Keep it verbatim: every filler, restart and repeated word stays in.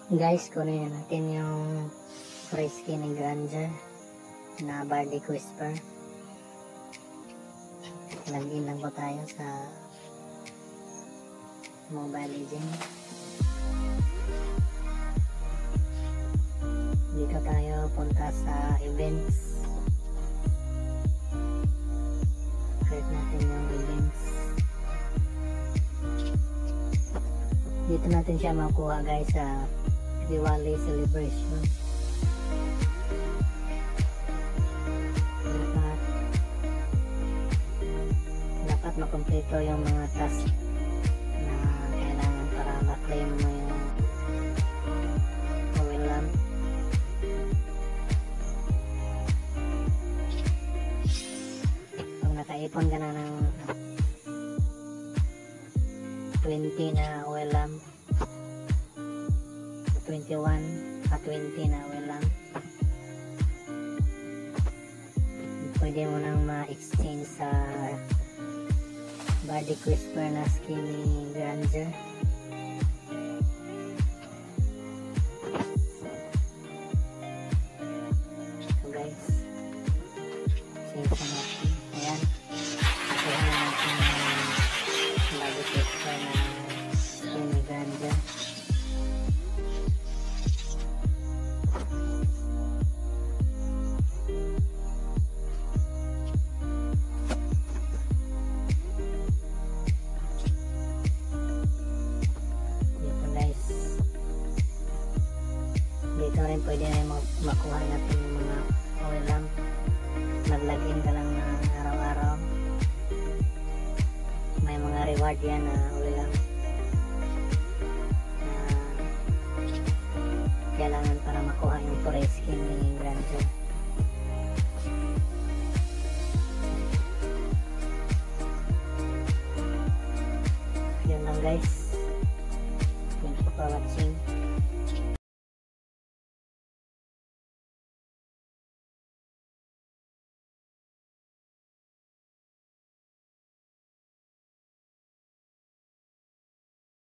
Guys, kunin natin yung Frisky ni Granger na Bardic Whisper. Login lang po tayo sa Mobile Legends. Dito tayo punta sa events. Create natin yung events. Dito natin siya makuha guys sa Diwali celebration. Dapat dapat makompleto yung mga task na kailangan para ma-claim mo yung oil lamp. Pag nakaipon ka na ng twenty na oil lamp, twenty-one at twenty na oil lamp, pwede mo nang ma-exchange sa Bardic Whisper na skin ni Granger. So guys, change na natin. Ayan, nakuha na natin yung Bardic Whisper na skin ni Granger. Dito rin pwede na makuha natin yung mga oil lamp. Mag-login ka lang na araw-araw. May mga reward yan na oil lamp na kailangan para makuha yung forest skin ni Granger. Yun lang guys. Thank you for watching.